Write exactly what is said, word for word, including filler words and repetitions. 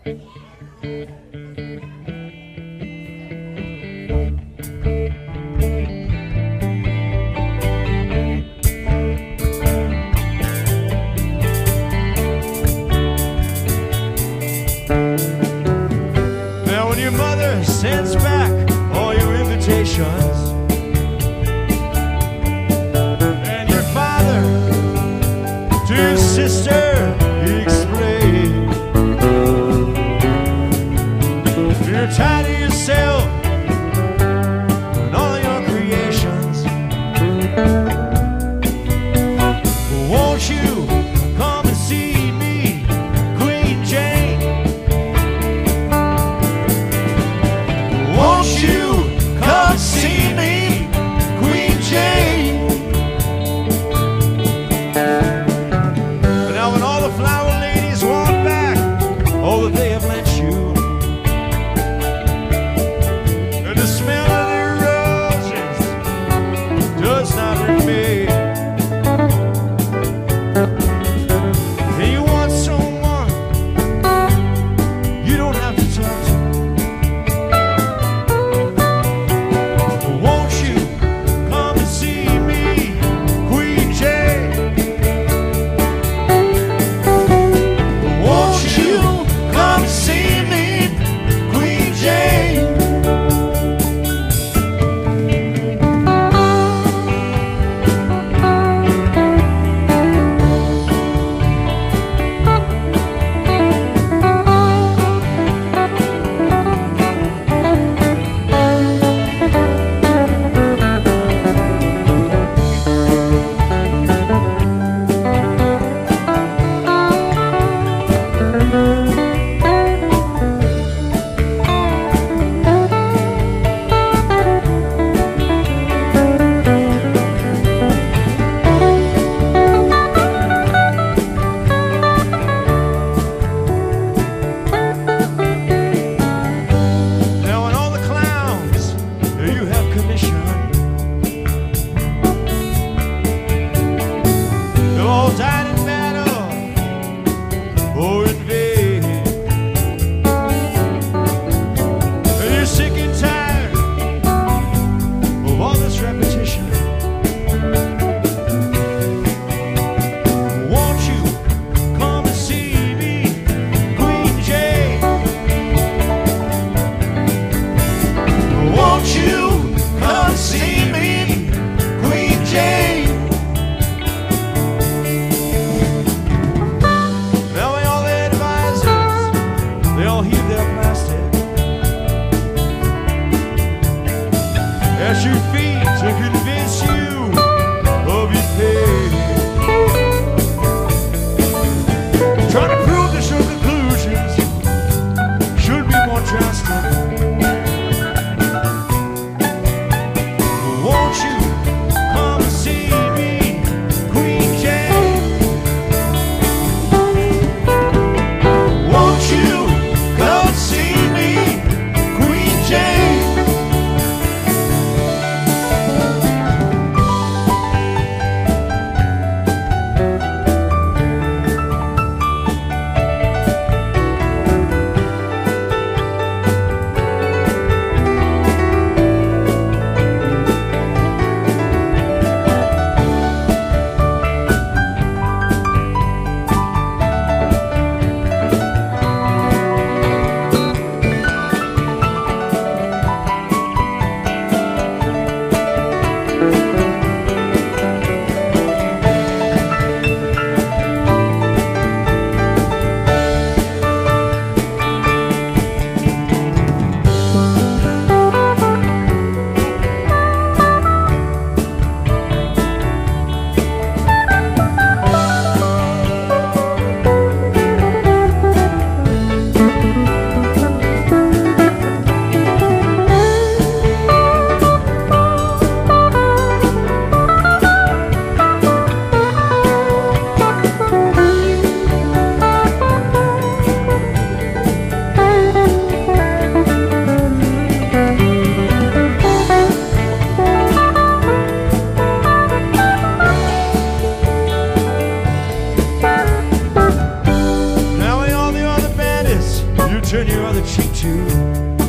Now when your mother sends back all your invitations, and your father to your sister he explained, you're tired of yourself and all your creations. Won't you come and see me, Queen Jane? Won't you come and see me, Queen Jane? Now when all the flower ladies walk back all that they have lent you, and the smell of their roses does not remain, and you want someone you don't have to talk to, won't you come and see me, Queen Jane? Won't you come and see me, Queen Jane? Now when all the clowns that you have commissioned, they've all died in battle or in vain, and you're sick and tired of all this repetition, won't you come and see me, Queen Jane? Won't you come and see me, Queen Jane? Now when all the advisors, they all heave their plastic at your feet to convince you of your pain, trying to prove that your conclusions should be more drastic. Won't you come and see me, Queen Jane? Won't you come and see me, Queen Jane? turn your other cheek to.